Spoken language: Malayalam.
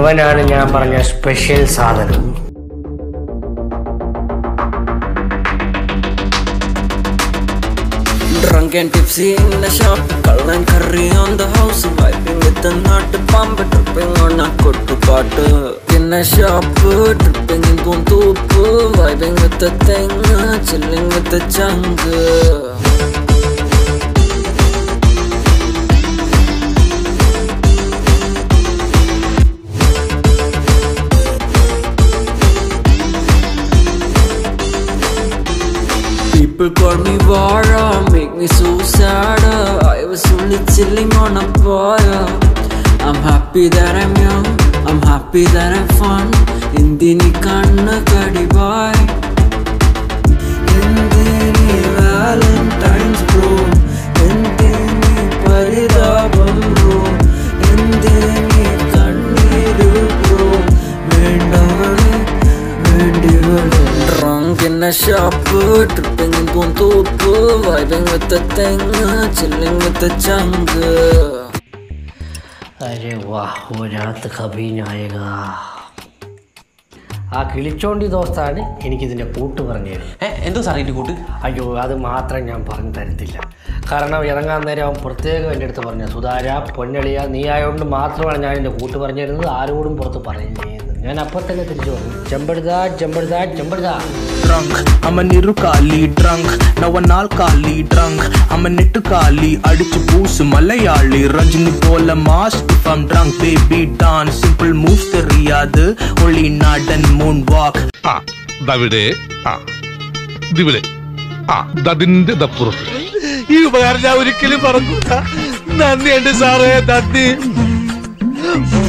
ഇവനാണ് ഞാൻ പറഞ്ഞ സ്പെഷ്യൽ സാധനം. Drunk and tipsy in the shop, call and curry on the house, vibing with the nut pump, tripping on a kuttu pot. In a shop, tripping in Puntup, vibing with the thing, chilling with the chunk. People call me Vara, make me so sad. I was only chilling on a fire. I'm happy that I'm young, I'm happy that I'm fun. Indini kanna kadibai, Indini Valentine's bro, Indini paridabam bro, Indini kanniru bro, vendavale vendivale. Drunk in a shop, tripping in Puntup, vibing with the thing, chilling with the chunk. अरे वाह, वो रात कभी ना आएगा. ആ കിളിച്ചോണ്ടി ദോസ്താണ് എനിക്കിതിൻ്റെ കൂട്ട് പറഞ്ഞു തരും. എന്തോ സാറേ എൻ്റെ കൂട്ട്? അയ്യോ, അത് മാത്രം ഞാൻ പറഞ്ഞു തരത്തില്ല. കാരണം ഇറങ്ങാൻ നേരം അവൻ പ്രത്യേകം എൻ്റെ അടുത്ത് പറഞ്ഞു, സുധാര പൊന്നളിയ നീ ആയതുകൊണ്ട് മാത്രമാണ് ഞാൻ എൻ്റെ കൂട്ട് പറഞ്ഞു തരുന്നത്, ആരോടും പുറത്ത് പറയുന്നത്. ഞാൻ അപ്പോൾ തന്നെ തിരിച്ചു പറഞ്ഞു, ചെമ്പടുതാ ചെമ്പടുതാ ചെമ്പടുതാ. Drunk, I'm a nirukali drunk, now a nalkali drunk, I'm a nittukali, adichu poosu Malayali, Rajini pola mass if I'm drunk, baby dance, simple moves theriyadu, only nod and moonwalk. Davide, Divide, Dadinde Dapur. ഈ ഉപകാരം ഞാൻ ഒരിക്കലും പറഞ്ഞൂല. നന്ദി എൻ്റെ സാറേ, നന്ദി.